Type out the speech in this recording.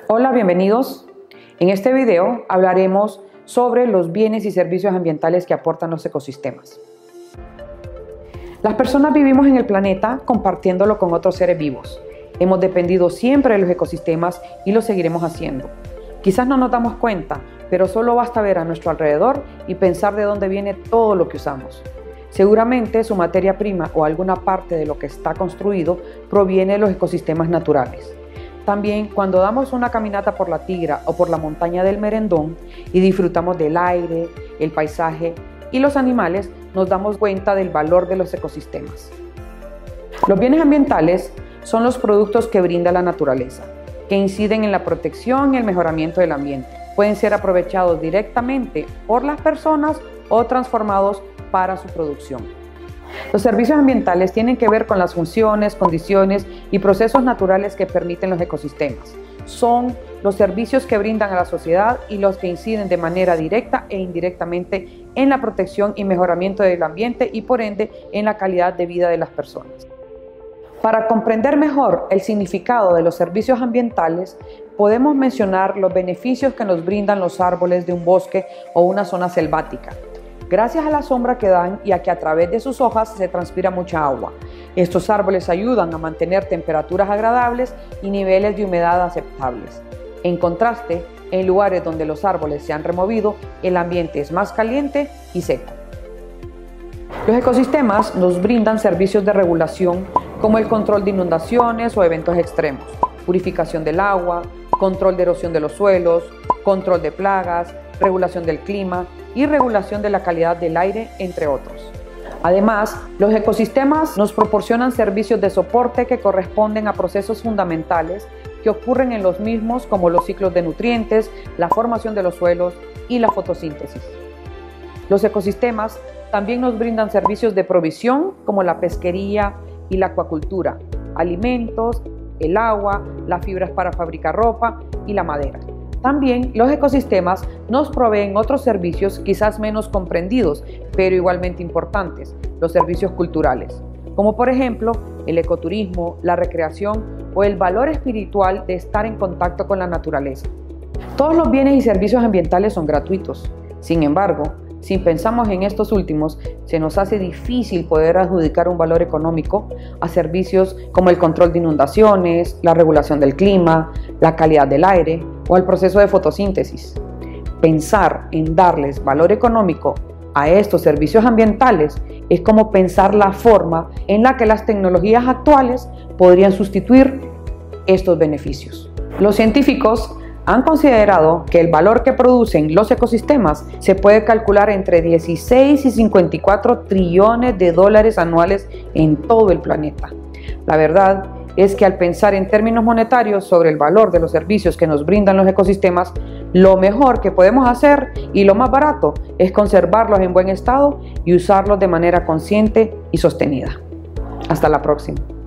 Hola, bienvenidos. En este video hablaremos sobre los bienes y servicios ambientales que aportan los ecosistemas. Las personas vivimos en el planeta compartiéndolo con otros seres vivos. Hemos dependido siempre de los ecosistemas y lo seguiremos haciendo. Quizás no nos damos cuenta, pero solo basta ver a nuestro alrededor y pensar de dónde viene todo lo que usamos. Seguramente su materia prima o alguna parte de lo que está construido proviene de los ecosistemas naturales. También cuando damos una caminata por la Tigra o por la montaña del Merendón y disfrutamos del aire, el paisaje y los animales, nos damos cuenta del valor de los ecosistemas. Los bienes ambientales son los productos que brinda la naturaleza, que inciden en la protección y el mejoramiento del ambiente. Pueden ser aprovechados directamente por las personas o transformados para su producción. Los servicios ambientales tienen que ver con las funciones, condiciones y procesos naturales que permiten los ecosistemas. Son los servicios que brindan a la sociedad y los que inciden de manera directa e indirectamente en la protección y mejoramiento del ambiente y por ende en la calidad de vida de las personas. Para comprender mejor el significado de los servicios ambientales, podemos mencionar los beneficios que nos brindan los árboles de un bosque o una zona selvática. Gracias a la sombra que dan y a que a través de sus hojas se transpira mucha agua. Estos árboles ayudan a mantener temperaturas agradables y niveles de humedad aceptables. En contraste, en lugares donde los árboles se han removido, el ambiente es más caliente y seco. Los ecosistemas nos brindan servicios de regulación como el control de inundaciones o eventos extremos, purificación del agua, control de erosión de los suelos, control de plagas, regulación del clima y regulación de la calidad del aire, entre otros. Además, los ecosistemas nos proporcionan servicios de soporte que corresponden a procesos fundamentales que ocurren en los mismos, como los ciclos de nutrientes, la formación de los suelos y la fotosíntesis. Los ecosistemas también nos brindan servicios de provisión como la pesquería y la acuacultura, alimentos, el agua, las fibras para fabricar ropa y la madera. También los ecosistemas nos proveen otros servicios quizás menos comprendidos, pero igualmente importantes, los servicios culturales, como por ejemplo el ecoturismo, la recreación o el valor espiritual de estar en contacto con la naturaleza. Todos los bienes y servicios ambientales son gratuitos. Sin embargo, si pensamos en estos últimos, se nos hace difícil poder adjudicar un valor económico a servicios como el control de inundaciones, la regulación del clima, la calidad del aire o el proceso de fotosíntesis. Pensar en darles valor económico a estos servicios ambientales es como pensar la forma en la que las tecnologías actuales podrían sustituir estos beneficios. Los científicos han considerado que el valor que producen los ecosistemas se puede calcular entre 16 y 54 trillones de dólares anuales en todo el planeta. La verdad es que al pensar en términos monetarios sobre el valor de los servicios que nos brindan los ecosistemas, lo mejor que podemos hacer y lo más barato es conservarlos en buen estado y usarlos de manera consciente y sostenida. Hasta la próxima.